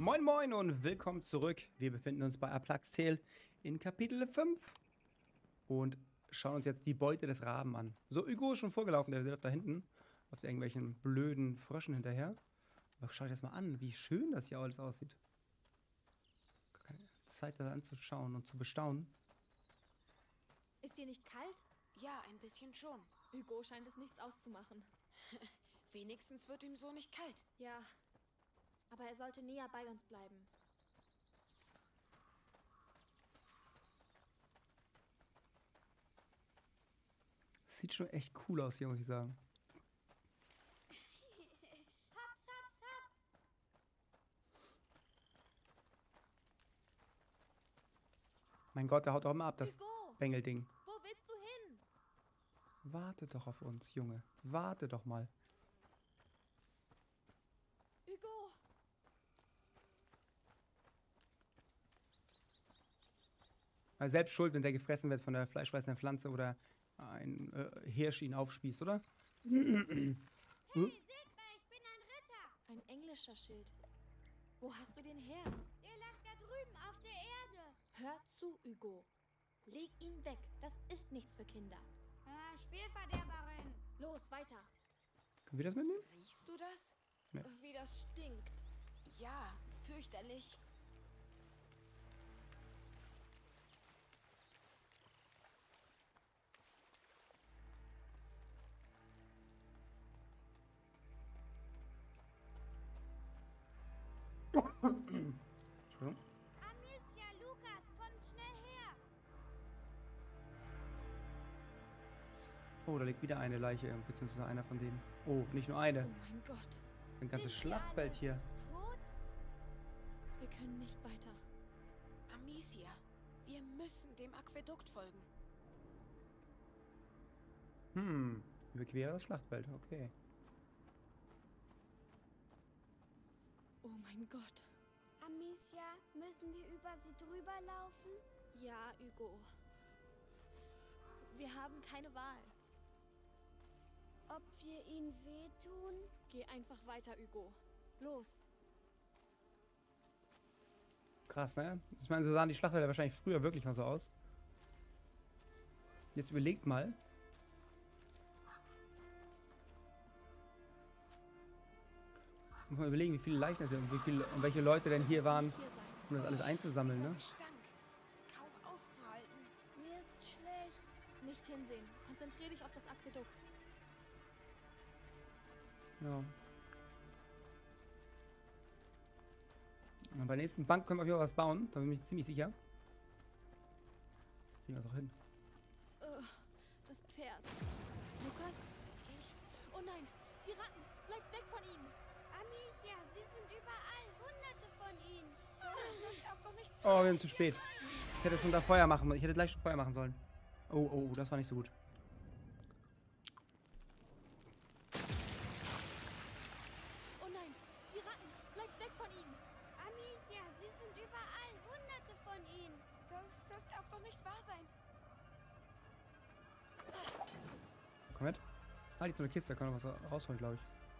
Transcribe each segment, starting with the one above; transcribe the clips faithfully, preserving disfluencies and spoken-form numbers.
Moin Moin und willkommen zurück. Wir befinden uns bei A Plague's Tale in Kapitel fünf und schauen uns jetzt die Beute des Raben an. So, Hugo ist schon vorgelaufen, der läuft da hinten auf irgendwelchen blöden Fröschen hinterher. Aber schaut euch das mal an, wie schön das hier alles aussieht. Gar keine Zeit, das anzuschauen und zu bestaunen. Ist dir nicht kalt? Ja, ein bisschen schon. Hugo scheint es nichts auszumachen. Wenigstens wird ihm so nicht kalt. Ja, aber er sollte näher bei uns bleiben. Sieht schon echt cool aus hier, muss ich sagen. Hops, hops, hops. Mein Gott, der haut doch immer ab, das Hugo, Bengelding. wo willst du hin? Warte doch auf uns, Junge. Warte doch mal. Hugo! Also selbst schuld, wenn der gefressen wird von der fleischfressenden Pflanze oder ein äh, Hirsch ihn aufspießt, oder? Hey, seht mal, ich bin ein Ritter. Ein englischer Schild. Wo hast du den her? Der lag da drüben auf der Erde. Hör zu, Hugo. Leg ihn weg. Das ist nichts für Kinder. Ah, Spielverderberin. Los, weiter. Können wir das mitnehmen? Riechst du das? Nee. Wie das stinkt. Ja, fürchterlich. Entschuldigung. Amicia, Lukas, kommt schnell her. Oh, da liegt wieder eine Leiche, beziehungsweise einer von denen. Oh, nicht nur eine. Oh mein Gott. Ein ganzes Sind wir Schlachtfeld alle hier. Tot? Wir können nicht weiter. Amicia, wir müssen dem Aquädukt folgen. Hm, überquere das Schlachtfeld, okay. Oh mein Gott. Amicia, müssen wir über sie drüber laufen? Ja, Hugo. Wir haben keine Wahl. Ob wir ihnen wehtun? Geh einfach weiter, Hugo. Los. Krass, ne? Ich meine, so sahen die Schlachtfelder wahrscheinlich früher wirklich mal so aus. Jetzt überlegt mal. Muss man überlegen, wie viele Leichen es sind und, wie viele, und welche Leute denn hier waren, Hier sein. um das alles einzusammeln, Dieser ne? Gestank. Kaum auszuhalten. Mir ist schlecht. Nicht hinsehen. Konzentrier dich auf das Aquädukt. Ja. Und bei der nächsten Bank können wir auf jeden Fall was bauen, da bin ich ziemlich sicher. Kriegen wir das auch hin. Ugh, das Pferd. Lukas? Ich? Oh nein, die Ratten. Bleib weg von ihnen. Amicia, sie sind überall. Hunderte von ihnen. Das darf doch nicht. Oh, wir sind zu spät. Ich hätte schon da Feuer machen Ich hätte gleich schon Feuer machen sollen. Oh, oh, das war nicht so gut. Oh nein, die Ratten. Bleib weg von ihnen. Amicia, sie sind überall. Hunderte von ihnen. Das, das darf doch nicht wahr sein. Komm mit. Ah, liegt so eine Kiste, da kann man was rausholen, glaube ich.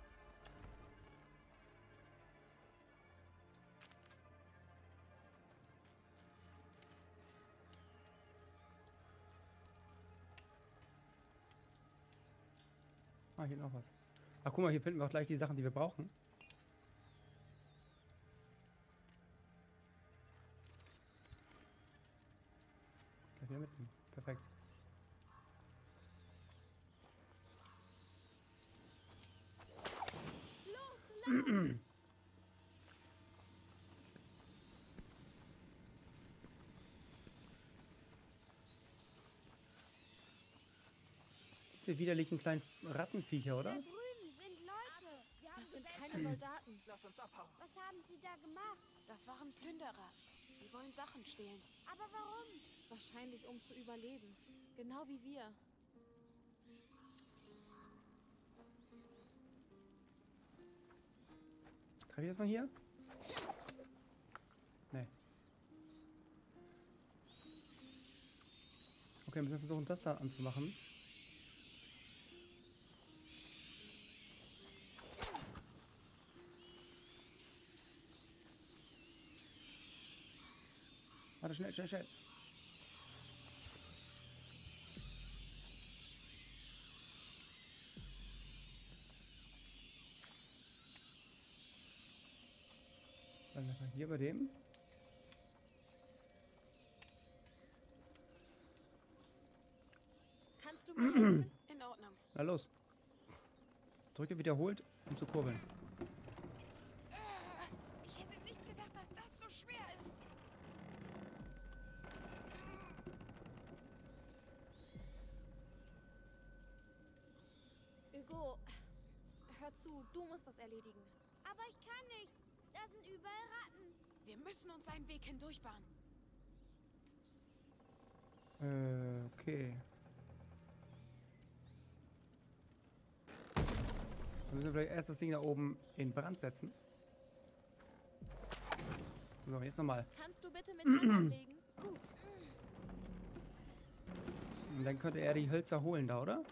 Ah, hier noch was. Ach, guck mal, hier finden wir auch gleich die Sachen, die wir brauchen. Gleich wieder mitnehmen. Perfekt. Diese widerlichen kleinen Rattenviecher, oder? Da drüben sind Leute. Sie haben Das sind gesagt, keine Soldaten. Lass uns abhauen. was haben sie da gemacht? Das waren Plünderer. Sie wollen Sachen stehlen. Aber warum? Wahrscheinlich, um zu überleben. Genau wie wir. Kann ich das mal hier? Nee. Okay, müssen wir versuchen, das da anzumachen. schnell, schnell, schnell. Dann hier bei dem. Kannst du mir helfen? In Ordnung. Na los. Drücke wiederholt, um zu kurbeln. Äh, ich hätte nicht gedacht, dass das so schwer ist. Hugo, hör zu, du musst das erledigen. Aber ich kann nicht. Da sind überall Ratten. Wir müssen uns einen Weg hindurchbauen. Äh, okay. Dann müssen wir vielleicht erst das Ding da oben in Brand setzen. So, jetzt nochmal. Kannst du bitte mit Hand anlegen? Gut. Und dann könnte er die Hölzer holen da, oder?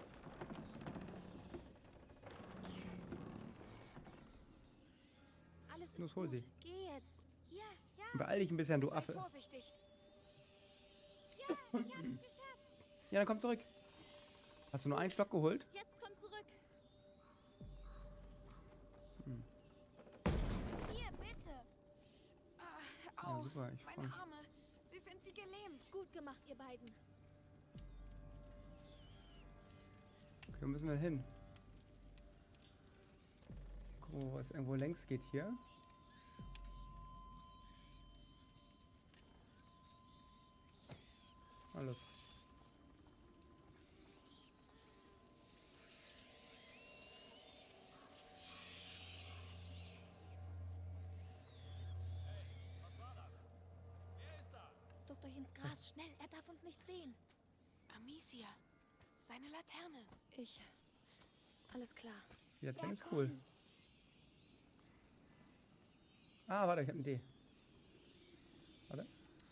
Alles ist Los, hol gut. sie. Geh jetzt. Ja, ja, Beeil dich ein bisschen, du Sei Affe. vorsichtig. ja, ich hab's geschafft. Ja, dann komm zurück. Hast du nur einen Stock geholt? Jetzt komm zurück. Hier, bitte. Äh, Ja, au, super, ich freu meine mich. Arme. Sie sind wie gelähmt. Gut gemacht, ihr beiden. Okay, wo müssen wir hin? Gucken, wo es irgendwo längs geht hier. Alles. Duckt euch ins Gras, schnell, er darf uns nicht sehen. Amicia, seine Laterne. Ich. Alles klar. Die Laterne ist cool. Ah, warte, ich habe eine Idee. Warte.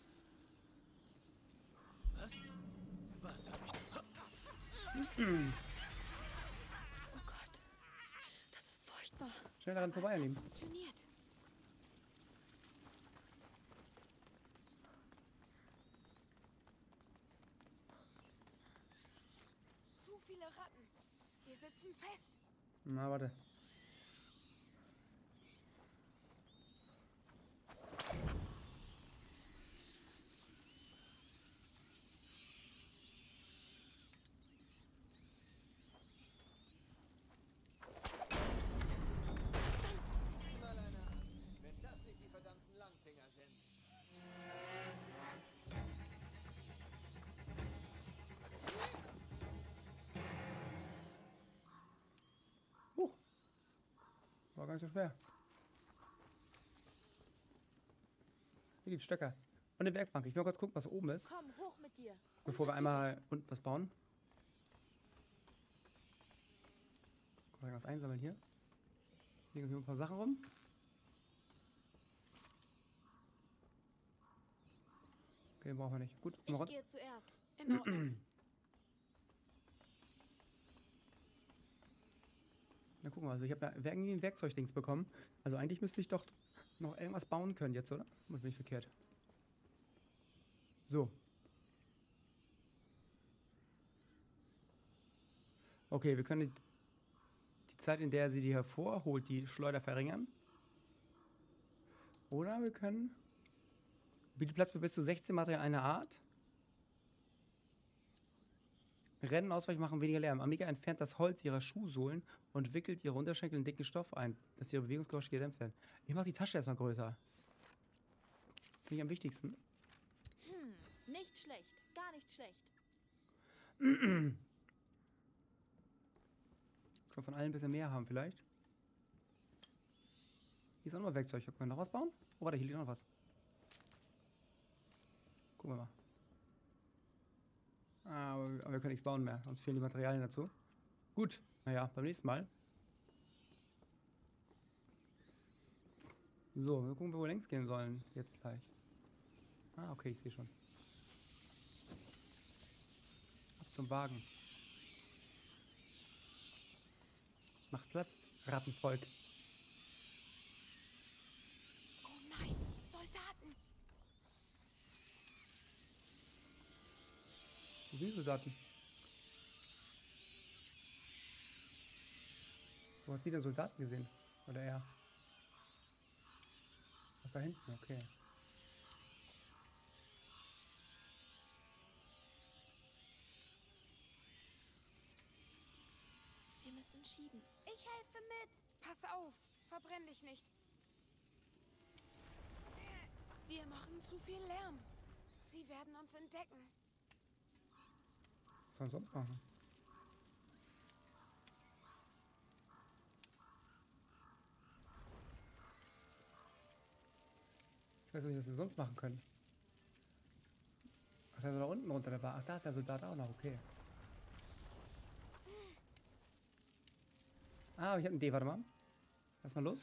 Was? Was hab ich? Oh Gott. Das ist furchtbar. Schnell daran vorbei, Es an hat ihm. funktioniert. Zu viele Ratten. Wir sitzen fest. Na, warte. Sieh mal einer an. Wenn das nicht die verdammten Langfinger sind. Huh. War gar nicht so schwer. Hier gibt's Stöcker. Und eine Werkbank. Ich will mal kurz gucken, was oben ist, Komm, hoch mit dir. bevor wir Unverzüglich. einmal unten was bauen. Guck mal, was einsammeln hier. Liegen hier ein paar Sachen rum. Okay, den brauchen wir nicht. Gut, mal Ich runter. gehe zuerst. In Ordnung. Dann gucken wir. Also ich habe ja irgendwie ein Werkzeugdings bekommen. Also eigentlich müsste ich doch noch irgendwas bauen können jetzt, oder? Oder bin ich verkehrt? So. Okay, wir können die, die Zeit, in der sie die hervorholt, die Schleuder verringern. Oder wir können... Bietet Platz für bis zu sechzehn Materialien einer Art. Rennen, Ausweichen machen weniger Lärm. Amiga entfernt das Holz ihrer Schuhsohlen und wickelt ihre Unterschenkel in dicken Stoff ein, dass ihre Bewegungsgeräusche gedämpft werden. Ich mache die Tasche erstmal größer. Finde ich am wichtigsten. Hm, nicht schlecht. Gar nicht schlecht. Jetzt können wir von allen ein bisschen mehr haben vielleicht. Hier ist auch noch Werkzeug. Können wir noch was bauen? Oh, warte, hier liegt noch was. Gucken wir mal. Ah, aber, aber wir können nichts bauen mehr. Uns fehlen die Materialien dazu. Gut. Naja, beim nächsten Mal. So, wir gucken, wo wir längs gehen sollen. Jetzt gleich. Ah, okay, ich sehe schon. Ab zum Wagen. Macht Platz, Rattenvolk. Oh nein, Soldaten. sind die Soldaten? Wo hat sie den Soldaten gesehen? Oder er? Ach, da hinten, okay. Wir müssen schieben. Ich helfe mit. Pass auf, verbrenn dich nicht. Wir machen zu viel Lärm. Sie werden uns entdecken. Was sollen wir sonst machen? Ich weiß nicht, was wir sonst machen können. Ach, der ist da unten runter, der war. Ach, da ist der Soldat auch noch, okay. Ah, ich hab einen D, warte mal. Lass mal los.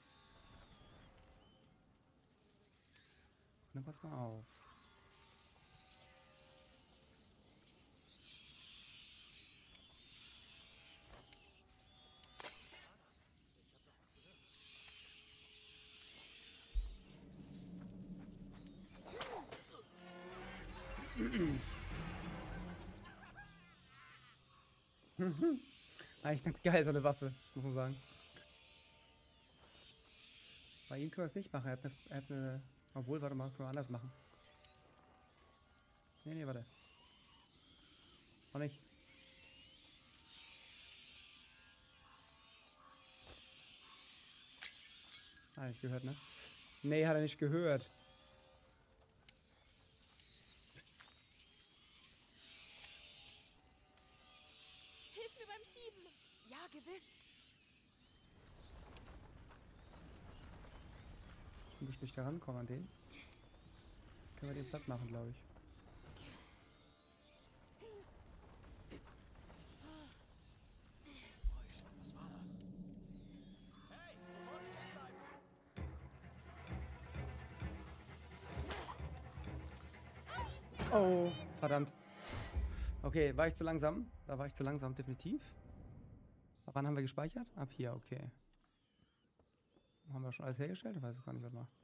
Und dann pass mal auf. Eigentlich ganz geil, so eine Waffe, muss man sagen. Bei ihm können wir es nicht machen. Er hat eine, er hat eine. Obwohl, warte mal, können wir anders machen. Nee, nee, warte. Auch nicht. Ah, nicht gehört, ne? Nee, hat er nicht gehört. Hilf mir beim Schieben. Ja, gewiss. Ein bisschen nicht herankommen an den. Können wir den platt machen, glaube ich. Was war das? Hey, sofort stehen bleiben! Oh, verdammt. Okay, war ich zu langsam? Da war ich zu langsam, definitiv. Ab wann haben wir gespeichert? Ab hier, okay. Haben wir schon alles hergestellt? Ich weiß es gar nicht, warte mal.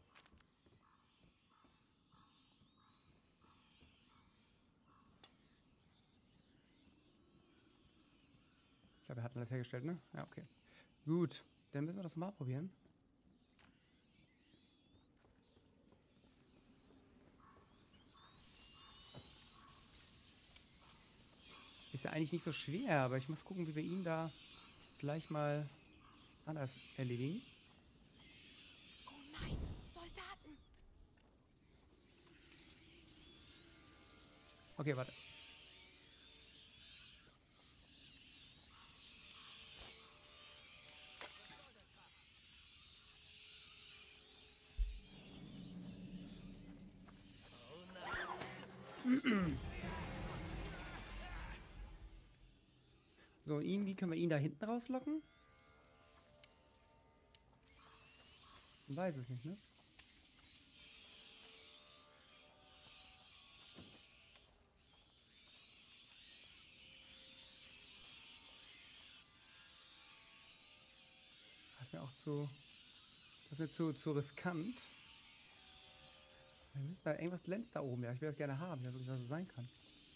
Ich glaube, wir hatten alles hergestellt, ne? Ja, okay. Gut, dann müssen wir das mal probieren. Ist ja eigentlich nicht so schwer, aber ich muss gucken, wie wir ihn da gleich mal anders erledigen. Oh nein, Soldaten. Okay, warte. So, ihn, wie können wir ihn da hinten rauslocken? Ich weiß es nicht, ne? Das ist mir auch zu... Das ist mir zu, zu riskant. Wir müssen da irgendwas glänzt da oben. Ja, ich will das gerne haben, ja, wirklich was so sein kann.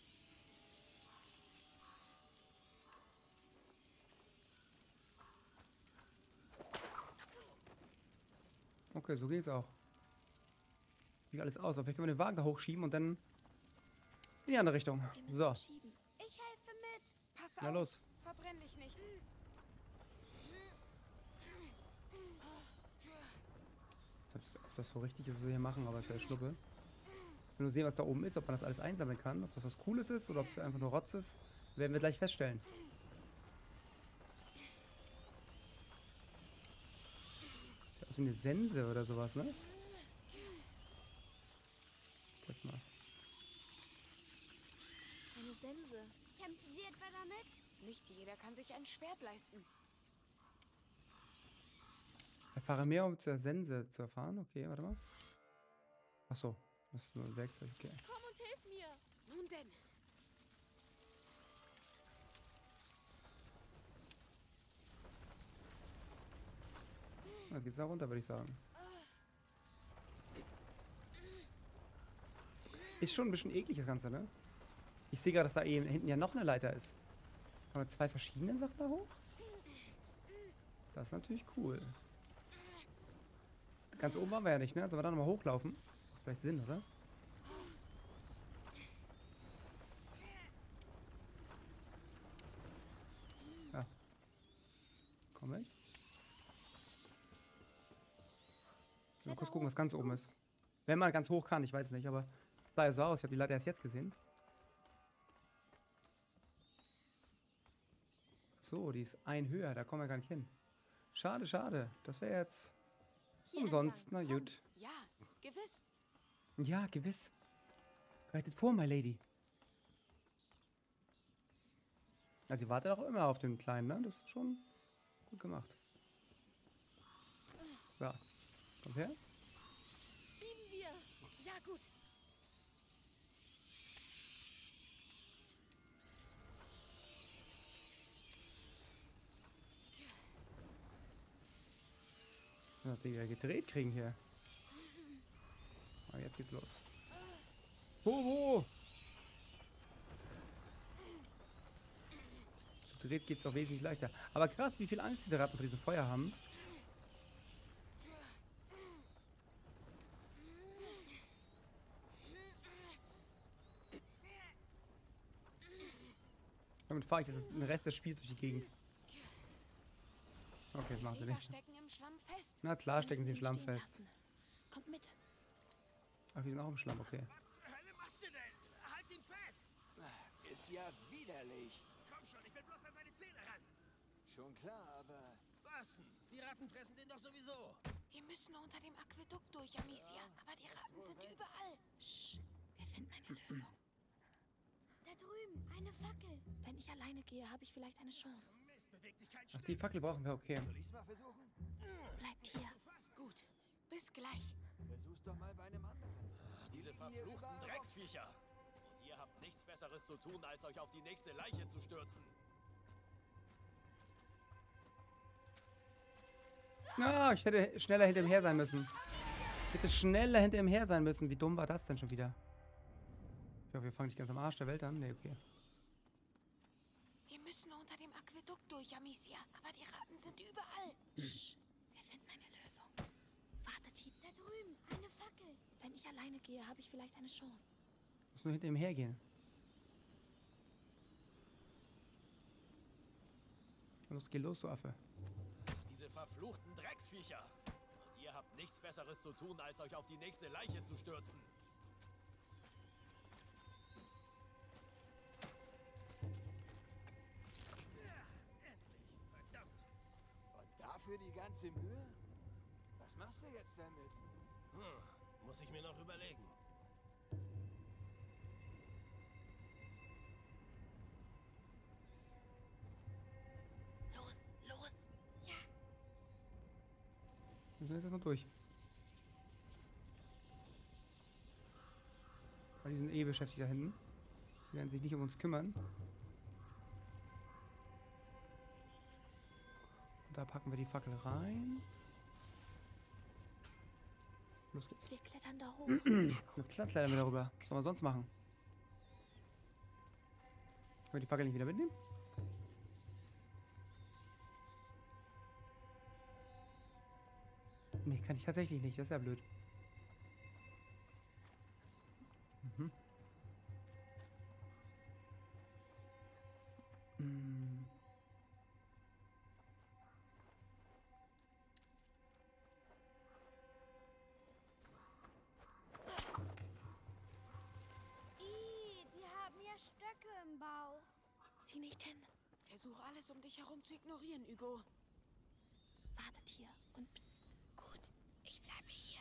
Okay, so geht's auch. Sieht alles aus. Aber vielleicht können wir den Wagen da hochschieben und dann in die andere Richtung. Wir müssen So, schieben. Ich helfe mit. Pass na auf, los. verbrenn dich nicht. Ob das so richtig ist, was wir hier machen, aber es ist ja Schnuppe. Ich will nur sehen, was da oben ist, ob man das alles einsammeln kann. Ob das was Cooles ist oder ob es einfach nur Rotz ist. Werden wir gleich feststellen. Sieht aus wie eine Sense oder sowas, ne? Das mal. Eine Sense. Kämpfen Sie etwa damit? Nicht jeder kann sich ein Schwert leisten. Erfahre mehr, um zur Sense zu erfahren. Okay, warte mal. Achso, das ist nur ein Werkzeug, okay. Komm und hilf mir. Nun denn. Jetzt geht's da runter, würde ich sagen. Ist schon ein bisschen eklig, das Ganze, ne? Ich sehe gerade, dass da eben hinten ja noch eine Leiter ist. Kann man zwei verschiedene Sachen da hoch? Das ist natürlich cool. Ganz oben waren wir ja nicht, ne? Sollen wir da nochmal hochlaufen? Macht vielleicht Sinn, oder? Ja. Komm ich. Mal kurz gucken, was ganz oben ist. Wenn man ganz hoch kann, ich weiß nicht, aber es sah ja so aus. Ich habe die Leiter erst jetzt gesehen. So, die ist ein höher, da kommen wir gar nicht hin. Schade, schade. Das wäre jetzt Hier umsonst. Na entlang. gut. Ja, gewiss. Ja, gewiss. Reitet vor, my lady. Ja, sie wartet auch immer auf den Kleinen, ne? Das ist schon gut gemacht. So, kommt her. Schieben wir. Ja, gut. Dass die wieder gedreht kriegen hier. Ah, jetzt geht's los. Hoho! Zu dreht geht's auch wesentlich leichter. Aber krass, wie viel Angst die Ratten vor diesem Feuer haben. Damit fahre ich jetzt den Rest des Spiels durch die Gegend. Okay, das machen sie Jäger nicht. stecken im Schlamm fest. Na klar, Wir stecken sie im müssen ihn Schlamm stehen fest. lassen. Kommt mit. Ach, wir sind auch im Schlamm, okay. Was zur Hölle machst du denn? Halt ihn fest! Ist ja widerlich. Komm schon, ich will bloß an seine Zähne ran. Schon klar, aber Was denn? Die Ratten fressen den doch sowieso. Wir müssen unter dem Aquädukt durch, Amicia. Aber die Ratten sind überall. Sch, wir finden eine Lösung. Da drüben, eine Fackel. Wenn ich alleine gehe, habe ich vielleicht eine Chance. Mist, bewegt sich kein Ach, Stück. die Fackel brauchen wir, okay. soll ich's mal versuchen? Bleibt hier. Gut. Bis gleich. Versuch's doch mal bei einem anderen. Diese liegen hier verfluchten überall rum. Drecksviecher. Und ihr habt nichts Besseres zu tun, als euch auf die nächste Leiche zu stürzen. Na, ich hätte schneller hinter ihm her sein müssen. Ich hätte schneller hinter ihm her sein müssen. Wie dumm war das denn schon wieder? Ich hoffe, wir fangen nicht ganz am Arsch der Welt an. Ne, okay. Wir müssen unter dem Aquädukt durch, Amicia. Aber die Ratten sind überall. Sch, wir finden eine Lösung. Wartet hier. Da drüben, eine Fackel. Wenn ich alleine gehe, habe ich vielleicht eine Chance. Ich muss nur hinter ihm hergehen. Los, geh los, du Affe. Diese verfluchten Drecksviecher. Und ihr habt nichts Besseres zu tun, als euch auf die nächste Leiche zu stürzen. Und dafür die ganze Mühe? Was machst du jetzt damit? Hm, muss ich mir noch überlegen. Los, los. Ja. Wir sind jetzt erstmal durch. Weil die sind eh beschäftigt da hinten. Die werden sich nicht um uns kümmern. Und da packen wir die Fackel rein. Los geht's. Wir klettern da hoch. Eine Klatzleiter mit darüber. Was soll man sonst machen? Können wir die Fackel nicht wieder mitnehmen? Nee, kann ich tatsächlich nicht. Das ist ja blöd. Mhm. Mm. Ih, die haben ja Stöcke im Bauch. Zieh nicht hin. Versuch alles um dich herum zu ignorieren, Hugo. Wartet hier und psst. Gut, ich bleibe hier.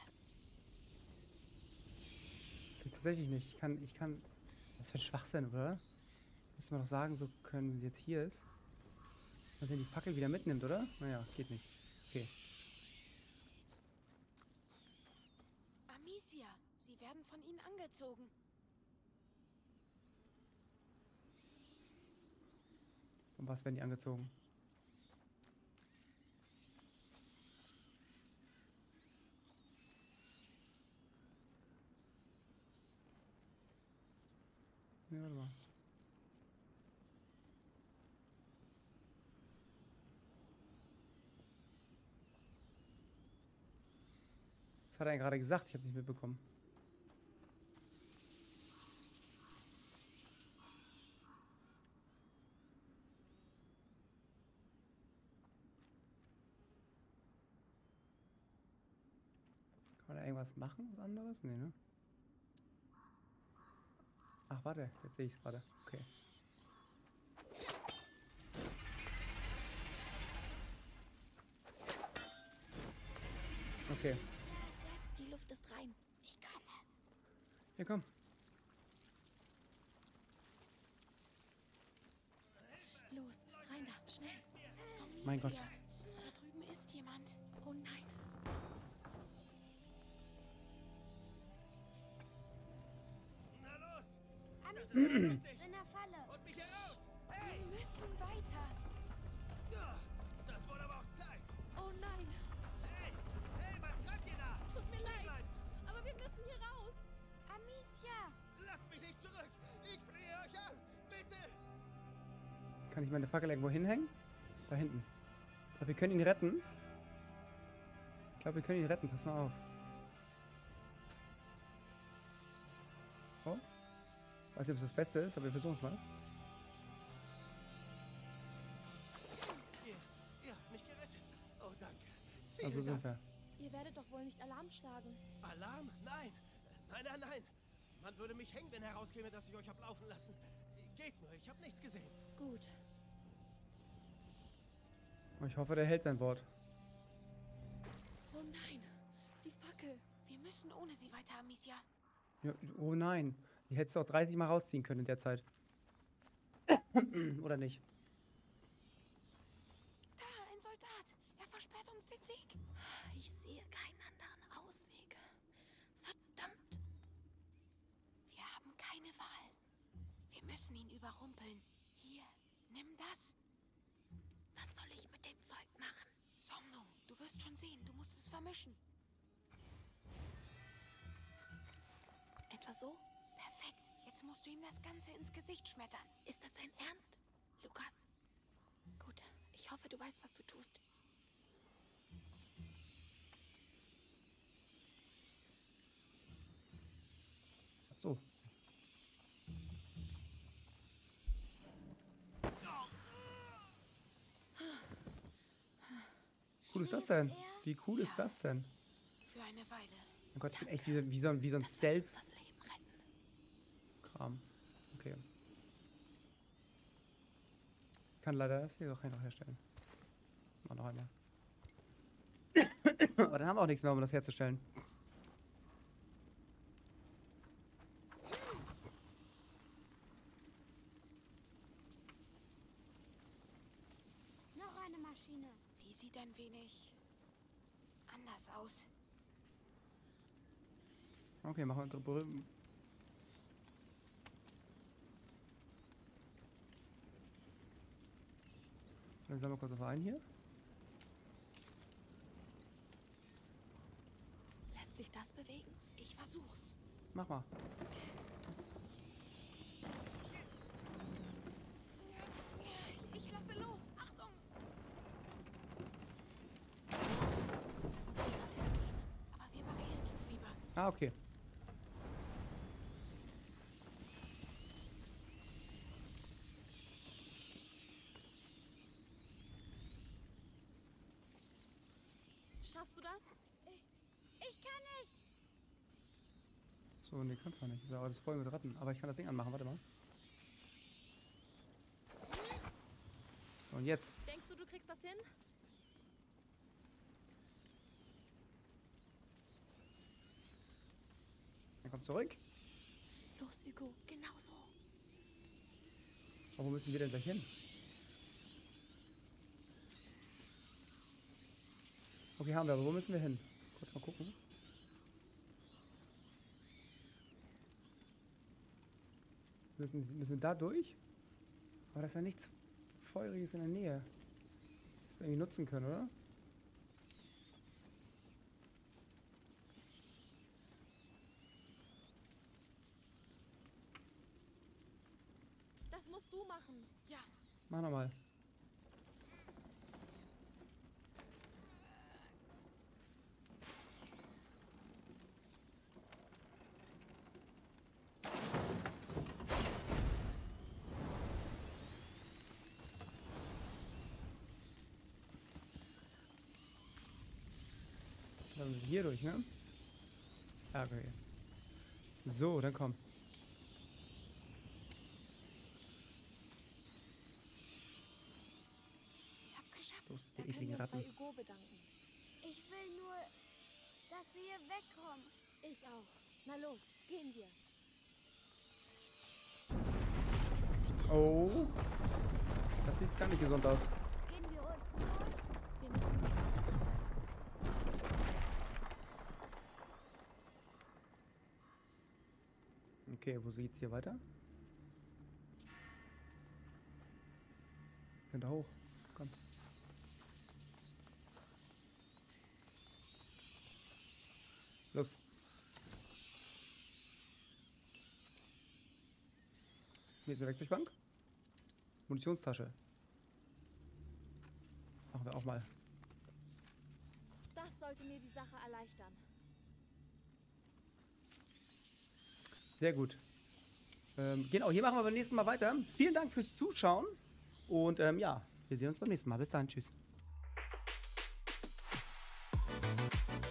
Geht tatsächlich nicht. Ich kann, ich kann. Was für ein Schwachsinn, oder? Müssen wir doch sagen, so können, wenn sie jetzt hier ist. Dass er die Fackel wieder mitnimmt, oder? Naja, geht nicht. Okay. Amicia, sie werden von ihnen angezogen. Und was werden die angezogen? Ja, warte mal. hat er gerade gesagt? Ich habe nicht mitbekommen. Kann man da irgendwas machen? Was anderes? Nee, ne? Ach, warte. Jetzt sehe ich es gerade. Okay. Okay. Die Luft ist rein. Ich komme. Ja, komm. Los, rein da, schnell. Amicia, Mein Gott. da drüben ist jemand. Oh nein. Na los! Amicia sitzt in der Falle. Holt mich heraus! Wir müssen weiter. Ja, das wurde aber auch Zeit! Oh nein. Hey! Hey, was treibt ihr da? Tut mir Stehen leid. bleiben. Aber wir müssen hier raus. Amicia. Lasst mich nicht zurück! Ich flehe euch an! Bitte! Kann ich meine Fackel irgendwo hinhängen? Da hinten. Ich glaube, wir können ihn retten. Ich glaube, wir können ihn retten. Pass mal auf. Oh. Weiß nicht, ob es das Beste ist, aber wir versuchen es mal. Ihr, ihr habt mich gerettet. Oh, danke. Vielen Also sind Dank. wir. Ihr werdet doch wohl nicht Alarm schlagen. Alarm? Nein! Nein, nein, nein! Man würde mich hängen, wenn herauskäme, dass ich euch hab laufen lassen. Geht nur, ich hab nichts gesehen. Gut. Ich hoffe, der hält sein Wort. Oh nein. Die Fackel. Wir müssen ohne sie weiter, Amicia. Ja, oh nein. Die hättest du auch dreißig Mal rausziehen können in der Zeit. Oder nicht? Da, ein Soldat. Er versperrt uns den Weg. Ich sehe keinen anderen Ausweg. Verdammt. Wir haben keine Wahl. Wir müssen ihn überrumpeln. Hier, nimm das. Was soll ich mit dem Zeug machen? Somno, du wirst schon sehen. Du musst es vermischen. Etwa so? Perfekt. Jetzt musst du ihm das Ganze ins Gesicht schmettern. Ist das dein Ernst, Lukas? Gut. Ich hoffe, du weißt, was du tust. Ach so. Wie cool ist das denn? Wie cool ist das denn? Für eine Weile. Oh Gott, ich bin echt wie, so- wie so, ein- wie so ein Das wird uns das Stealth-Kram. Leben retten. Okay. Ich kann leider das hier doch noch herstellen. Mal noch einmal. Aber dann haben wir auch nichts mehr, um das herzustellen. Noch eine Maschine. Die sieht ein wenig anders aus. Okay, machen wir unsere berühmten. Dann sammeln wir kurz auf ein hier. Lässt sich das bewegen? Ich versuch's. Mach mal. Ich lasse los. Achtung! So sollte es gehen. Aber wir beeilen uns lieber. Ah, okay. Schaffst du das? Ich kann nicht. So, nee, kannst du nicht. Das ist ja alles voll mit Ratten. Aber ich kann das Ding anmachen. Warte mal. So, und jetzt. Denkst du, du kriegst das hin? Dann kommt zurück. Los, Hugo. Genau so. Aber wo müssen wir denn gleich hin? Okay, haben wir, aber wo müssen wir hin? Kurz mal gucken. Müssen, müssen wir da durch? Aber das ist ja nichts Feuriges in der Nähe. Das wir irgendwie nutzen können, oder? Das musst du machen. Ja. Mach nochmal. Also hier durch, ne? Ja, okay. So, dann komm. Ihr habt's geschafft. Los, Da die können ekligen wir uns bei Ratten. Hugo bedanken. Ich will nur, dass wir hier wegkommen. Ich auch. Na los, gehen wir. Oh. Das sieht gar nicht gesund aus. Gehen wir ruhig. Wir müssen nicht vorsichtig sein. Okay, wo geht's hier weiter? Ja, da hoch. Komm. Los. Hier ist eine Werkzeugbank. Munitionstasche. Machen wir auch mal. Das sollte mir die Sache erleichtern. Sehr gut. Ähm, genau, hier machen wir beim nächsten Mal weiter. Vielen Dank fürs Zuschauen. Und ähm, ja, wir sehen uns beim nächsten Mal. Bis dann. Tschüss.